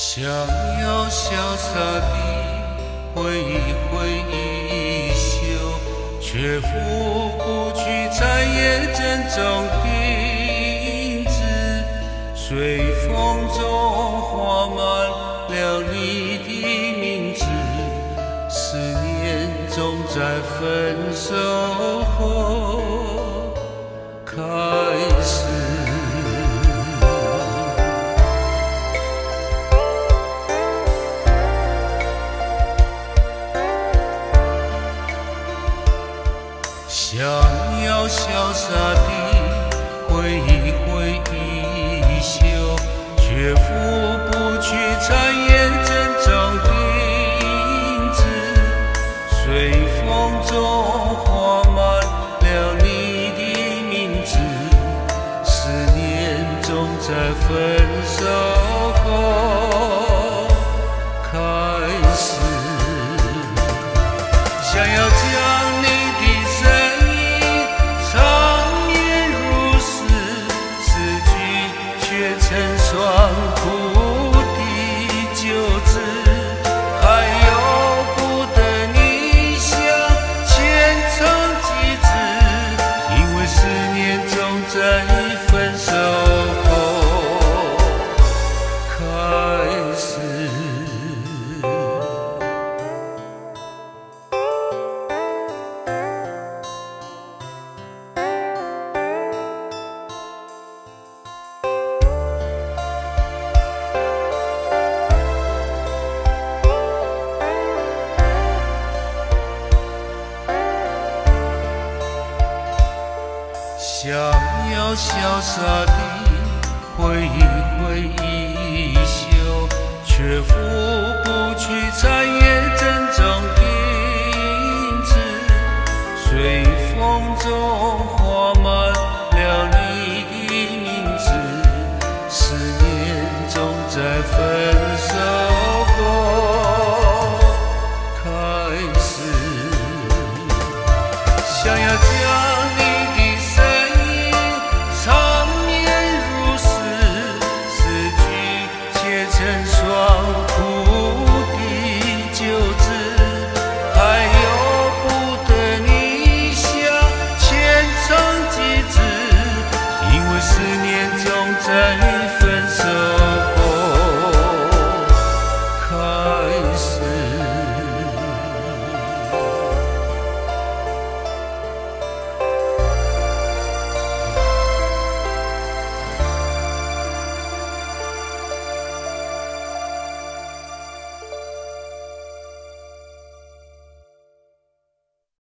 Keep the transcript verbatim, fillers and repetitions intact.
想要潇洒地挥一挥衣袖，却拂不去残叶珍重停止。随风中画满了你的名字，思念总在分手后开始。想要潇洒地挥一挥衣袖，却拂不去残叶珍重停止。随风中画满了你的名字，思念总在分手后开始。想要将你的身成双枯的旧字，还由不得你向前程几次，因为思念总在分手后开始。想要潇洒地挥一挥衣袖，却拂不去残叶珍重停止。随风中画满了你的名字，思念总在分手后开始。想要将你成双枯的旧字，还由不得你向前程几次，因为思念总在分手后开始。